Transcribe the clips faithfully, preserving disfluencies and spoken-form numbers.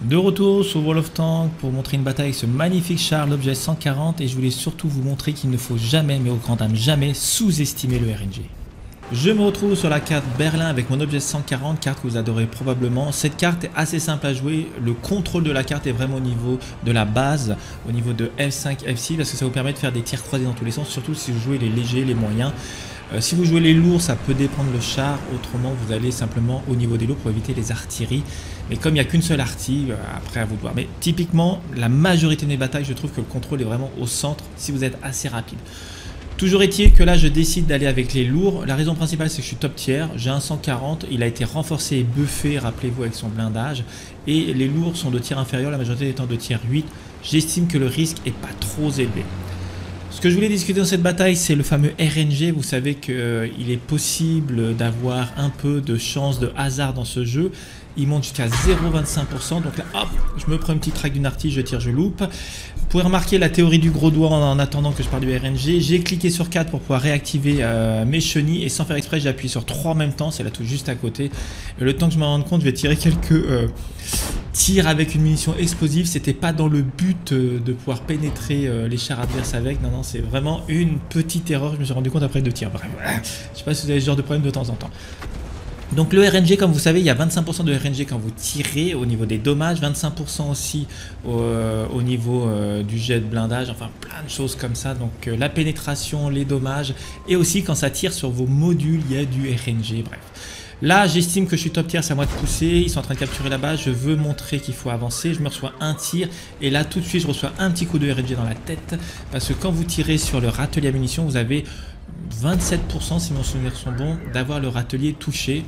De retour sur World of Tanks pour montrer une bataille avec ce magnifique char, l'objet cent quarante, et je voulais surtout vous montrer qu'il ne faut jamais, mais au grand dame jamais, sous-estimer le R N G. Je me retrouve sur la carte Berlin avec mon objet cent quarante, carte que vous adorez probablement. Cette carte est assez simple à jouer, le contrôle de la carte est vraiment au niveau de la base, au niveau de F cinq, F six, parce que ça vous permet de faire des tirs croisés dans tous les sens, surtout si vous jouez les légers, les moyens. Euh, si vous jouez les lourds, ça peut dépendre le char, autrement vous allez simplement au niveau des lourds pour éviter les artilleries. Mais comme il n'y a qu'une seule artille, euh, après à vous de voir. Mais typiquement, la majorité de mes batailles, je trouve que le contrôle est vraiment au centre si vous êtes assez rapide. Toujours est-il que là je décide d'aller avec les lourds. La raison principale c'est que je suis top tier, j'ai un cent quarante, il a été renforcé et buffé, rappelez-vous, avec son blindage. Et les lourds sont de tir inférieur, la majorité étant de tier huit. J'estime que le risque est pas trop élevé. Ce que je voulais discuter dans cette bataille, c'est le fameux R N G. Vous savez qu'il euh, est possible d'avoir un peu de chance de hasard dans ce jeu. Il monte jusqu'à zéro virgule vingt-cinq pour cent. Donc là, hop, je me prends une petite traque d'une artille, je tire, je loupe. Vous pouvez remarquer la théorie du gros doigt en, en attendant que je parle du R N G. J'ai cliqué sur quatre pour pouvoir réactiver euh, mes chenilles. Et sans faire exprès, j'ai appuyé sur trois en même temps. C'est la touche juste à côté. Et le temps que je m'en rende compte, je vais tirer quelques euh, tirs avec une munition explosive. C'était pas dans le but euh, de pouvoir pénétrer euh, les chars adverses avec. Non, non, c'est vraiment une petite erreur. Je me suis rendu compte après deux tirs. Bref, je sais pas si vous avez ce genre de problème de temps en temps. Donc le R N G, comme vous savez, il y a vingt-cinq pour cent de R N G quand vous tirez au niveau des dommages, vingt-cinq pour cent aussi au, euh, au niveau euh, du jet de blindage, enfin plein de choses comme ça. Donc euh, la pénétration, les dommages, et aussi quand ça tire sur vos modules, il y a du R N G, bref. Là, j'estime que je suis top tier, c'est à moi de pousser, ils sont en train de capturer la base, je veux montrer qu'il faut avancer, je me reçois un tir, et là tout de suite je reçois un petit coup de R N G dans la tête, parce que quand vous tirez sur le râtelier à munitions, vous avez vingt-sept pour cent, si mes souvenirs sont bons, d'avoir le râtelier touché.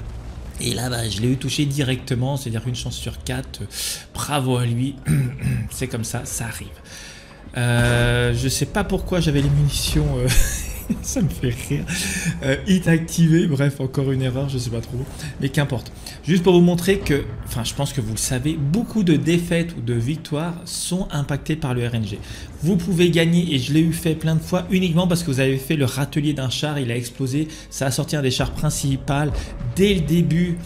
Et là, bah, je l'ai eu touché directement, c'est-à-dire une chance sur quatre. Bravo à lui, c'est comme ça, ça arrive. Euh, je sais pas pourquoi j'avais les munitions, euh, ça me fait rire. Euh, hit activé, bref, encore une erreur, je sais pas trop, mais qu'importe. Juste pour vous montrer que, enfin, je pense que vous le savez, beaucoup de défaites ou de victoires sont impactées par le R N G. Vous pouvez gagner, et je l'ai eu fait plein de fois, uniquement parce que vous avez fait le râtelier d'un char, il a explosé, ça a sorti un des chars principaux dès le début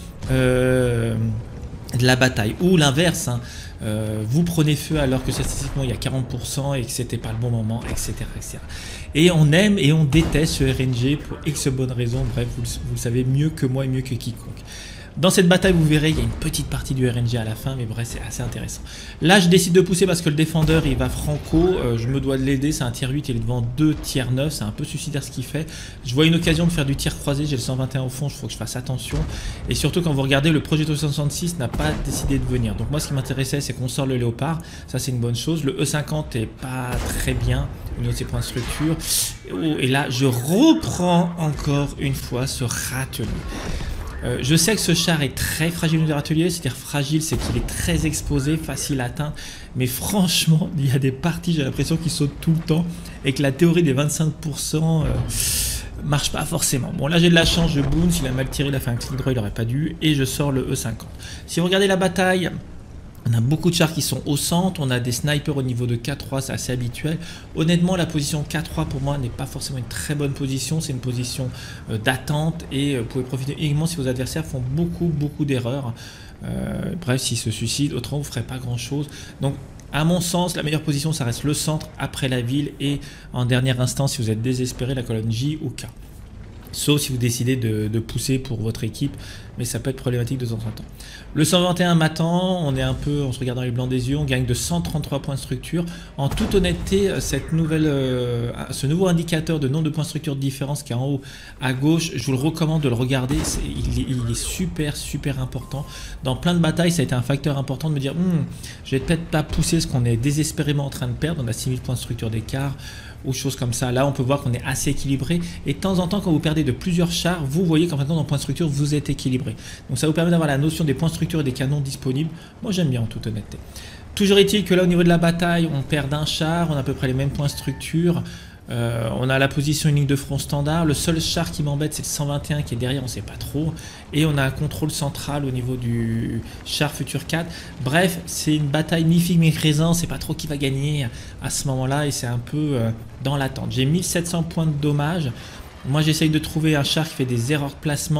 euh, de la bataille. Ou l'inverse, hein, euh, vous prenez feu alors que statistiquement il y a quarante pour cent et que c'était pas le bon moment, et cetera, et cetera. Et on aime et on déteste ce R N G pour X bonnes raisons, bref, vous, vous le savez mieux que moi et mieux que quiconque. Dans cette bataille, vous verrez, il y a une petite partie du R N G à la fin, mais bref, c'est assez intéressant. Là, je décide de pousser parce que le défendeur, il va franco. Euh, je me dois de l'aider, c'est un tier huit, il est devant deux tier neuf, c'est un peu suicidaire ce qu'il fait. Je vois une occasion de faire du tir croisé, j'ai le cent vingt et un au fond, il faut que je fasse attention. Et surtout, quand vous regardez, le Progetto soixante-six n'a pas décidé de venir. Donc moi, ce qui m'intéressait, c'est qu'on sort le Léopard, ça c'est une bonne chose. Le E cinquante est pas très bien au niveau de ses points de structure. Et là, je reprends encore une fois ce râtelier. Euh, je sais que ce char est très fragile au niveau du râtelier, c'est-à-dire fragile, c'est qu'il est très exposé, facile à atteindre, mais franchement, il y a des parties, j'ai l'impression qu'il saute tout le temps, et que la théorie des vingt-cinq pour cent euh, marche pas forcément. Bon, là j'ai de la chance, je bounce, il a mal tiré, il a fait un clic droit, il aurait pas dû, et je sors le E cinquante. Si vous regardez la bataille, on a beaucoup de chars qui sont au centre, on a des snipers au niveau de K trois, c'est assez habituel. Honnêtement, la position K trois pour moi n'est pas forcément une très bonne position, c'est une position euh, d'attente et euh, vous pouvez profiter uniquement si vos adversaires font beaucoup beaucoup d'erreurs. Euh, bref, s'ils se suicident, autrement vous ne ferez pas grand chose. Donc à mon sens, la meilleure position ça reste le centre après la ville et en dernière instance si vous êtes désespéré la colonne J ou K. Sauf si vous décidez de, de pousser pour votre équipe, mais ça peut être problématique de temps en temps. Le cent vingt et un m'attend, on est un peu, on se regarde dans les blancs des yeux, on gagne de cent trente-trois points de structure. En toute honnêteté, cette nouvelle, euh, ce nouveau indicateur de nombre de points de structure de différence qui est en haut à gauche, je vous le recommande de le regarder, est, il, est, il est super super important. Dans plein de batailles, ça a été un facteur important de me dire, hm, je vais peut-être pas pousser parce qu'on est désespérément en train de perdre, on a six mille points de structure d'écart, ou choses comme ça. Là, on peut voir qu'on est assez équilibré. Et de temps en temps, quand vous perdez de plusieurs chars, vous voyez qu'en fait, dans le point de structure, vous êtes équilibré. Donc, ça vous permet d'avoir la notion des points de structure et des canons disponibles. Moi, j'aime bien en toute honnêteté. Toujours est-il que là, au niveau de la bataille, on perd d'un char, on a à peu près les mêmes points de structure. Euh, on a la position une ligne de front standard. Le seul char qui m'embête, c'est le cent vingt et un qui est derrière, on ne sait pas trop. Et on a un contrôle central au niveau du char Futur quatre. Bref, c'est une bataille mi-figue mi-raisin. On ne sait pas trop qui va gagner à ce moment-là et c'est un peu euh, dans l'attente. J'ai mille sept cents points de dommage. Moi, j'essaye de trouver un char qui fait des erreurs de placement.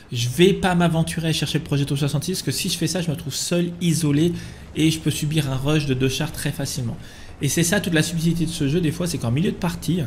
je vais pas m'aventurer à chercher le Progetto soixante-six parce que si je fais ça, je me trouve seul, isolé et je peux subir un rush de deux chars très facilement. Et c'est ça toute la subtilité de ce jeu des fois, c'est qu'en milieu de partie,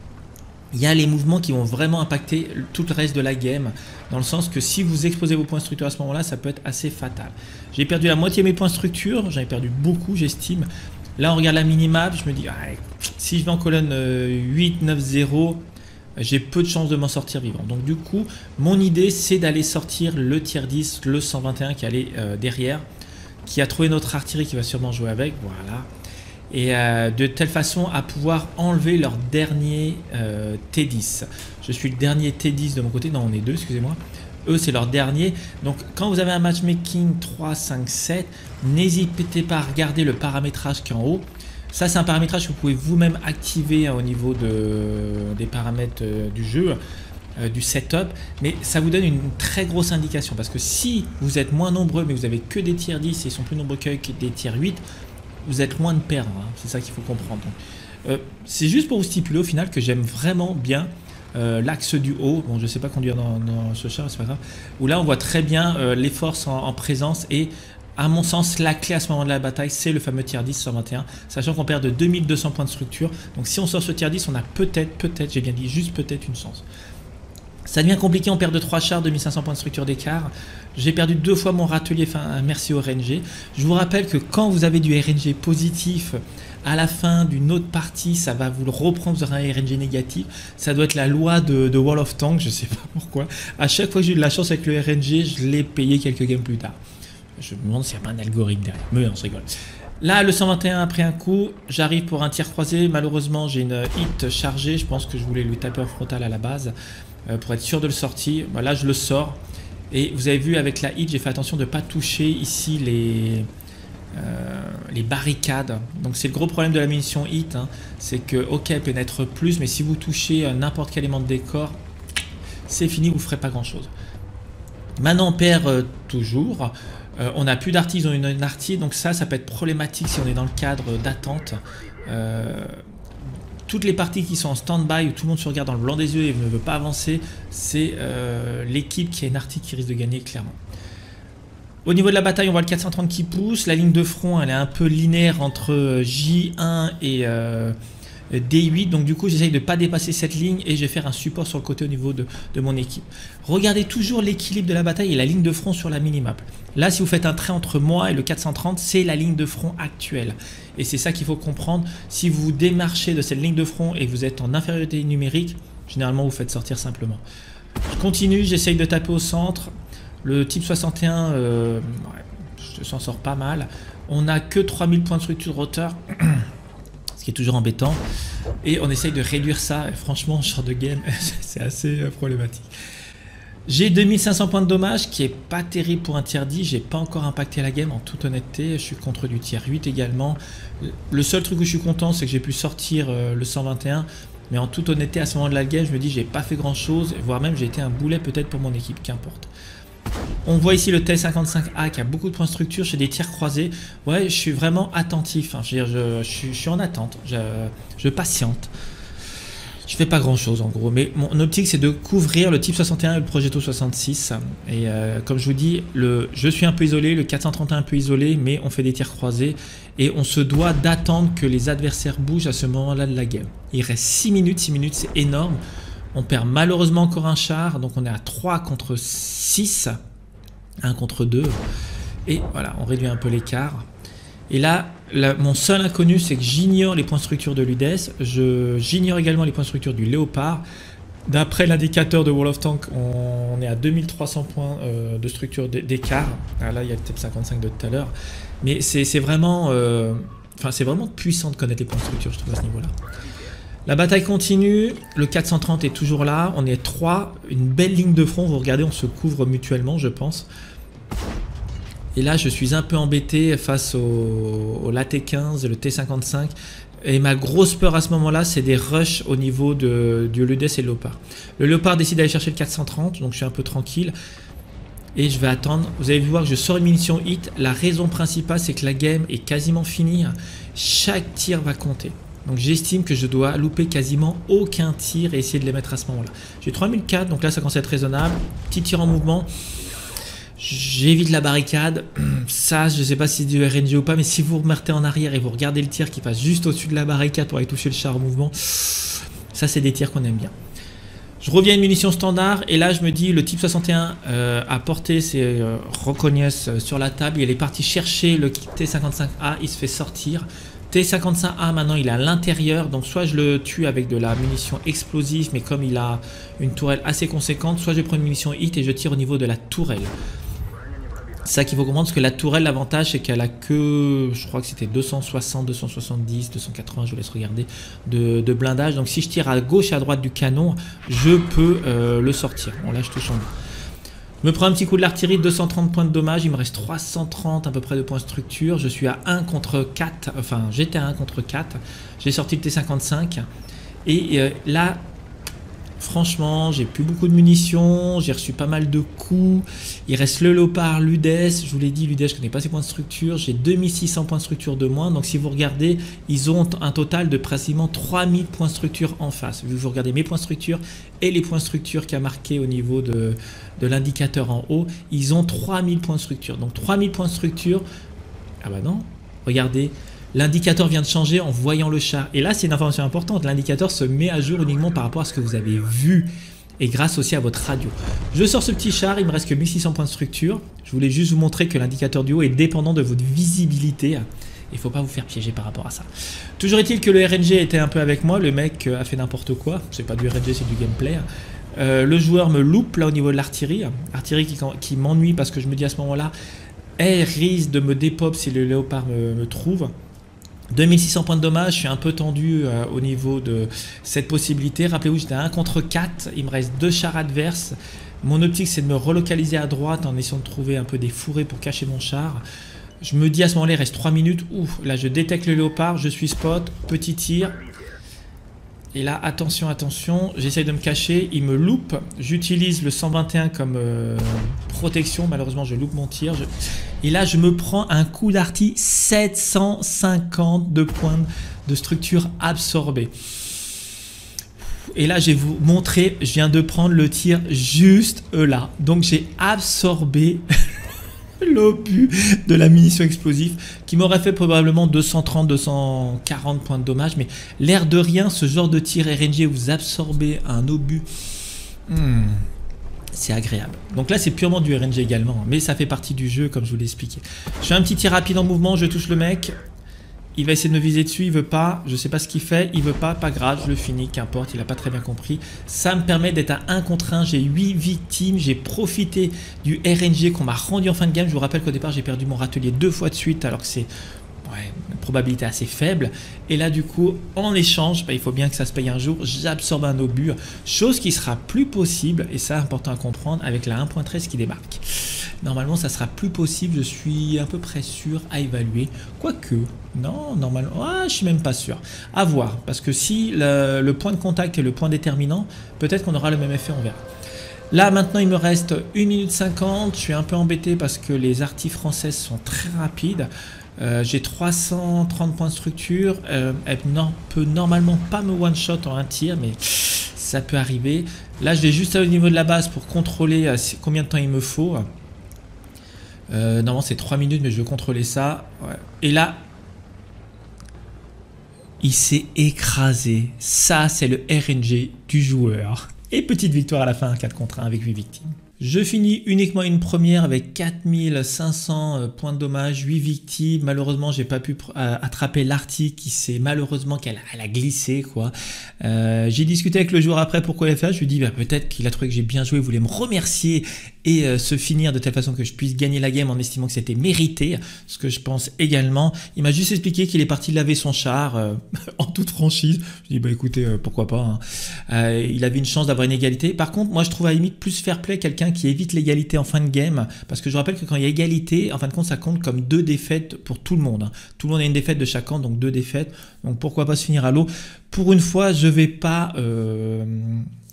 il y a les mouvements qui vont vraiment impacter tout le reste de la game, dans le sens que si vous exposez vos points de structure à ce moment-là, ça peut être assez fatal. J'ai perdu la moitié de mes points de structure, j'en ai perdu beaucoup, j'estime. Là, on regarde la minimap, je me dis, ah, si je vais en colonne euh, huit, neuf, zéro, j'ai peu de chances de m'en sortir vivant. Donc du coup, mon idée, c'est d'aller sortir le tier dix, le cent vingt et un qui allait euh, derrière, qui a trouvé notre artillerie qui va sûrement jouer avec, voilà. Et euh, de telle façon à pouvoir enlever leur dernier euh, T dix. Je suis le dernier T dix de mon côté, non on est deux, excusez-moi. Eux c'est leur dernier. Donc quand vous avez un matchmaking trois, cinq, sept, n'hésitez pas à regarder le paramétrage qui est en haut. Ça c'est un paramétrage que vous pouvez vous-même activer hein, au niveau de, des paramètres euh, du jeu, euh, du setup. Mais ça vous donne une très grosse indication. Parce que si vous êtes moins nombreux mais vous avez que des tiers dix et ils sont plus nombreux que des tiers huit, vous êtes loin de perdre, hein. C'est ça qu'il faut comprendre. Euh, c'est juste pour vous stipuler au final que j'aime vraiment bien euh, l'axe du haut. Bon, je sais pas conduire dans, dans ce char, c'est pas grave. Où là, on voit très bien euh, les forces en, en présence et à mon sens, la clé à ce moment de la bataille, c'est le fameux tier dix cent vingt et un, sachant qu'on perd de deux mille deux cents points de structure. Donc si on sort ce tier dix, on a peut-être, peut-être, j'ai bien dit juste peut-être une chance. Ça devient compliqué, on perd de trois chars, deux mille cinq cents points de structure d'écart. J'ai perdu deux fois mon râtelier, enfin merci au R N G. Je vous rappelle que quand vous avez du R N G positif, à la fin d'une autre partie, ça va vous le reprendre, vous aurez un R N G négatif. Ça doit être la loi de, de World of Tanks, je sais pas pourquoi. À chaque fois que j'ai eu de la chance avec le R N G, je l'ai payé quelques games plus tard. Je me demande s'il n'y a pas un algorithme derrière. Mais on se rigole. Là, le cent vingt et un a pris un coup, j'arrive pour un tir croisé. Malheureusement, j'ai une hit chargée. Je pense que je voulais lui taper en frontal à la base euh, pour être sûr de le sortir. Bah, là, je le sors. Et vous avez vu, avec la hit, j'ai fait attention de ne pas toucher ici les, euh, les barricades. Donc, c'est le gros problème de la munition hit. Hein. C'est que, ok, elle pénètre plus, mais si vous touchez euh, n'importe quel élément de décor, c'est fini, vous ne ferez pas grand-chose. Maintenant, on perd euh, toujours. Euh, on n'a plus d'arty, ils ont une, une arty, donc ça, ça peut être problématique si on est dans le cadre d'attente. Euh, toutes les parties qui sont en stand-by, où tout le monde se regarde dans le blanc des yeux et ne veut pas avancer, c'est euh, l'équipe qui a une arty qui risque de gagner, clairement. Au niveau de la bataille, on voit le quatre cent trente qui pousse. La ligne de front, elle est un peu linéaire entre J un et euh, D huit. Donc du coup, j'essaye de ne pas dépasser cette ligne et je vais faire un support sur le côté au niveau de, de mon équipe. Regardez toujours l'équilibre de la bataille et la ligne de front sur la minimap. Là, si vous faites un trait entre moi et le quatre cent trente, c'est la ligne de front actuelle. Et c'est ça qu'il faut comprendre. Si vous vous démarchez de cette ligne de front et que vous êtes en infériorité numérique, généralement, vous faites sortir simplement. Je continue, j'essaye de taper au centre. Le type soixante et un, euh, ouais, je s'en sors pas mal. On n'a que trois mille points de structure de rotor, ce qui est toujours embêtant. Et on essaye de réduire ça. Et franchement, ce genre de game, c'est assez euh, problématique. J'ai deux mille cinq cents points de dommage, qui est pas terrible pour un tier dix. J'ai pas encore impacté la game en toute honnêteté. Je suis contre du tier huit également. Le seul truc où je suis content, c'est que j'ai pu sortir euh, le cent vingt et un. Mais en toute honnêteté, à ce moment de la game, je me dis j'ai pas fait grand chose. Voire même j'ai été un boulet peut-être pour mon équipe, qu'importe. On voit ici le T cinquante-cinq A qui a beaucoup de points de structure, j'ai des tirs croisés. Ouais, je suis vraiment attentif. Hein. Je, veux dire, je, je, suis, je suis en attente. Je, je patiente. Je fais pas grand chose en gros. Mais mon optique, c'est de couvrir le type soixante et un et le Progetto soixante-six. Et euh, comme je vous dis, le, je suis un peu isolé, le quatre cent trente et un un peu isolé, mais on fait des tirs croisés. Et on se doit d'attendre que les adversaires bougent à ce moment-là de la game. Il reste six minutes. six minutes, c'est énorme. On perd malheureusement encore un char, donc on est à trois contre six, un contre deux. Et voilà, on réduit un peu l'écart. Et là, là, mon seul inconnu, c'est que j'ignore les points de structure de l'U D S. J'ignore également les points de structure du Léopard. D'après l'indicateur de World of Tanks, on, on est à deux mille trois cents points euh, de structure d'écart. Là, il y a le type cinquante-cinq de tout à l'heure. Mais c'est vraiment, euh, enfin, c'est vraiment puissant de connaître les points de structure, je trouve, à ce niveau-là. La bataille continue, le quatre cent trente est toujours là, on est trois, une belle ligne de front, vous regardez, on se couvre mutuellement, je pense. Et là, je suis un peu embêté face au, au L A T quinze et le T cinquante-cinq. Et ma grosse peur à ce moment-là, c'est des rushs au niveau de, du L U D S et le Léopard. Le Léopard décide d'aller chercher le quatre cent trente, donc je suis un peu tranquille. Et je vais attendre. Vous avez vu voir que je sors une munition hit. La raison principale, c'est que la game est quasiment finie. Chaque tir va compter. Donc j'estime que je dois louper quasiment aucun tir et essayer de les mettre à ce moment-là. J'ai trois mille quatre, donc là ça commence à être raisonnable. Petit tir en mouvement. J'évite la barricade. Ça, je ne sais pas si c'est du R N G ou pas, mais si vous remettez en arrière et vous regardez le tir qui passe juste au-dessus de la barricade pour aller toucher le char en mouvement, ça c'est des tirs qu'on aime bien. Je reviens à une munition standard et là je me dis le type soixante et un euh, a porté ses euh, recognaisses sur la table. Il est parti chercher le T cinquante-cinq A, il se fait sortir. T cinquante-cinq A maintenant il est à l'intérieur, donc soit je le tue avec de la munition explosive, mais comme il a une tourelle assez conséquente, soit je prends une munition hit et je tire au niveau de la tourelle. C'est ça qu'il faut comprendre, parce que la tourelle, l'avantage c'est qu'elle a que, je crois que c'était deux cent soixante, deux cent soixante-dix, deux cent quatre-vingts, je vous laisse regarder, de, de blindage. Donc si je tire à gauche et à droite du canon, je peux euh, le sortir. Bon là je touche en bas. Je me prends un petit coup de l'artillerie, deux cent trente points de dommage, il me reste trois cent trente à peu près de points de structure. Je suis à un contre quatre, enfin j'étais à un contre quatre. J'ai sorti le T cinquante-cinq et euh, là... Franchement, j'ai plus beaucoup de munitions, j'ai reçu pas mal de coups. Il reste le Léopard, l'U D S. Je vous l'ai dit, l'U D S, je connais pas ses points de structure. J'ai deux mille six cents points de structure de moins. Donc si vous regardez, ils ont un total de pratiquement trois mille points de structure en face. Vu que vous regardez mes points de structure et les points de structure qu'il y a marqué au niveau de, de l'indicateur en haut, ils ont trois mille points de structure. Donc trois mille points de structure. Ah bah non, regardez. L'indicateur vient de changer en voyant le char. Et là, c'est une information importante. L'indicateur se met à jour uniquement par rapport à ce que vous avez vu. Et grâce aussi à votre radio. Je sors ce petit char, il me reste que mille six cents points de structure. Je voulais juste vous montrer que l'indicateur du haut est dépendant de votre visibilité. Il ne faut pas vous faire piéger par rapport à ça. Toujours est-il que le R N G était un peu avec moi. Le mec a fait n'importe quoi. C'est pas du R N G, c'est du gameplay. Euh, le joueur me loupe là au niveau de l'artillerie. Artillerie qui, qui m'ennuie parce que je me dis à ce moment-là, elle risque de me dépop si le Léopard me, me trouve. deux mille six cents points de dommage, je suis un peu tendu euh, au niveau de cette possibilité. Rappelez-vous, j'étais à un contre quatre, il me reste deux chars adverses. Mon optique, c'est de me relocaliser à droite en essayant de trouver un peu des fourrés pour cacher mon char. Je me dis à ce moment-là, il reste trois minutes. Ouf, là, je détecte le Léopard, je suis spot, petit tir. Et là, attention, attention, j'essaye de me cacher, il me loupe. J'utilise le cent vingt et un comme euh, protection. Malheureusement, je loupe mon tir. Je... Et là, je me prends un coup d'artillerie, sept cent cinquante de points de structure absorbés. Et là, je vais vous montrer, je viens de prendre le tir juste là. Donc, j'ai absorbé l'obus de la munition explosive qui m'aurait fait probablement deux cent trente, deux cent quarante points de dommage. Mais l'air de rien, ce genre de tir R N G, vous absorbez un obus. Hmm. C'est agréable. Donc là, c'est purement du R N G également. Mais ça fait partie du jeu, comme je vous l'ai expliqué. Je fais un petit tir rapide en mouvement, je touche le mec. Il va essayer de me viser dessus, il veut pas. Je sais pas ce qu'il fait, il veut pas, pas grave, je le finis, qu'importe, il a pas très bien compris. Ça me permet d'être à un contre un, j'ai huit victimes, j'ai profité du R N G qu'on m'a rendu en fin de game. Je vous rappelle qu'au départ, j'ai perdu mon râtelier deux fois de suite, alors que c'est ouais, une probabilité assez faible. Et là, du coup, en échange, bah, il faut bien que ça se paye un jour, j'absorbe un obus, chose qui sera plus possible, et ça, important à comprendre, avec la un point treize qui débarque. Normalement, ça sera plus possible, je suis à peu près sûr à évaluer. Quoique, non, normalement, ah, je suis même pas sûr. À voir, parce que si le, le point de contact est le point déterminant, peut-être qu'on aura le même effet, on verra. Là, maintenant, il me reste une minute cinquante. Je suis un peu embêté parce que les arties françaises sont très rapides. Euh, J'ai trois cent trente points de structure. Euh, elle ne peut normalement pas me one-shot en un tir, mais ça peut arriver. Là, je vais juste au niveau de la base pour contrôler euh, combien de temps il me faut. Euh, normalement c'est trois minutes, mais je veux contrôler ça. Ouais. Et là, il s'est écrasé. Ça, c'est le R N G du joueur. Et petite victoire à la fin, quatre contre un avec huit victimes. Je finis uniquement une première avec quatre mille cinq cents points de dommage, huit victimes. Malheureusement, j'ai pas pu euh, attraper l'arty qui s'est malheureusement qu'elle elle a glissé quoi. Euh, j'ai discuté avec le joueur après pourquoi il a fait. Je lui ai dit bah, peut-être qu'il a trouvé que j'ai bien joué, il voulait me remercier et euh, se finir de telle façon que je puisse gagner la game en estimant que c'était mérité, ce que je pense également. Il m'a juste expliqué qu'il est parti laver son char euh, en toute franchise. Je lui ai dit bah écoutez euh, pourquoi pas. Hein. Euh, il avait une chance d'avoir une égalité. Par contre, moi je trouve à la limite plus fair play quelqu'un qui évite l'égalité en fin de game, parce que je rappelle que quand il y a égalité, en fin de compte ça compte comme deux défaites pour tout le monde. Hein. Tout le monde a une défaite de chaque camp, donc deux défaites. Donc pourquoi pas se finir à l'eau. Pour une fois, je vais pas euh,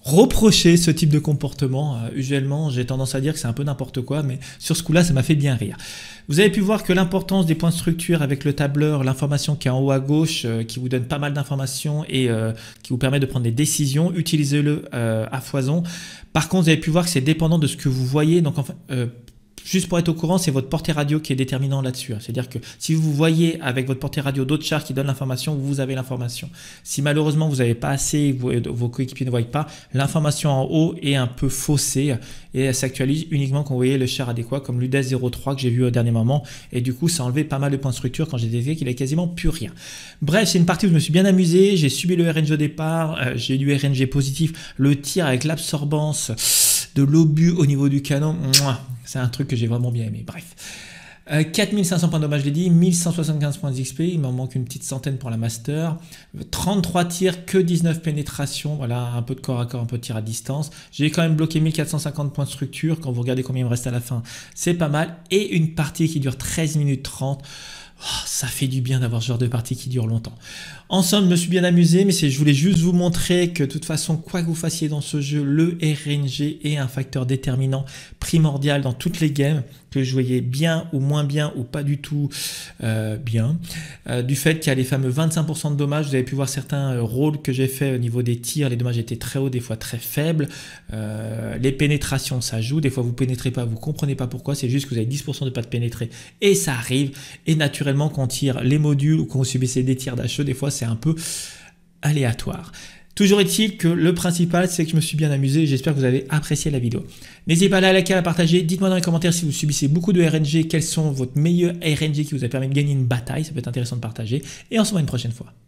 reprocher ce type de comportement. Euh, usuellement, j'ai tendance à dire que c'est un peu n'importe quoi, mais sur ce coup-là, ça m'a fait bien rire. Vous avez pu voir que l'importance des points de structure avec le tableur, l'information qui est en haut à gauche, euh, qui vous donne pas mal d'informations et euh, qui vous permet de prendre des décisions, utilisez-le euh, à foison. Par contre, vous avez pu voir que c'est dépendant de ce que vous voyez. Donc, enfin, euh, juste pour être au courant, c'est votre portée radio qui est déterminant là-dessus. C'est-à-dire que si vous voyez avec votre portée radio d'autres chars qui donnent l'information, vous avez l'information. Si malheureusement vous n'avez pas assez, vos, vos coéquipiers ne voient pas, l'information en haut est un peu faussée et elle s'actualise uniquement quand vous voyez le char adéquat, comme l'U D E S zéro trois que j'ai vu au dernier moment. Et du coup, ça a enlevé pas mal de points de structure quand j'ai détecté qu'il avait quasiment plus rien. Bref, c'est une partie où je me suis bien amusé. J'ai subi le R N G au départ. Euh, j'ai eu du R N G positif. Le tir avec l'absorbance de l'obus au niveau du canon. C'est un truc que j'ai vraiment bien aimé. Bref. Euh, quatre mille cinq cents points de dommage, je l'ai dit. mille cent soixante-quinze points d'X P. Il m'en manque une petite centaine pour la master. trente-trois tirs, que dix-neuf pénétrations. Voilà, un peu de corps à corps, un peu de tir à distance. J'ai quand même bloqué mille quatre cent cinquante points de structure. Quand vous regardez combien il me reste à la fin, c'est pas mal. Et une partie qui dure treize minutes trente. Oh, ça fait du bien d'avoir ce genre de partie qui dure longtemps. En somme, je me suis bien amusé, mais je voulais juste vous montrer que de toute façon, quoi que vous fassiez dans ce jeu, le R N G est un facteur déterminant, primordial dans toutes les games, que je voyais bien ou moins bien ou pas du tout euh, bien. Euh, du fait qu'il y a les fameux vingt-cinq pour cent de dommages, vous avez pu voir certains euh, rôles que j'ai fait au niveau des tirs, les dommages étaient très hauts, des fois très faibles. Euh, les pénétrations, ça joue, des fois vous pénétrez pas, vous comprenez pas pourquoi, c'est juste que vous avez dix pour cent de pas de pénétrer et ça arrive. Et naturellement, quand on tire les modules ou quand vous subissez des tirs d'H E, des fois c'est un peu aléatoire. Toujours est-il que le principal, c'est que je me suis bien amusé et j'espère que vous avez apprécié la vidéo. N'hésitez pas à la liker, à la partager. Dites-moi dans les commentaires si vous subissez beaucoup de R N G, quels sont votre meilleurs R N G qui vous a permis de gagner une bataille. Ça peut être intéressant de partager. Et on se voit une prochaine fois.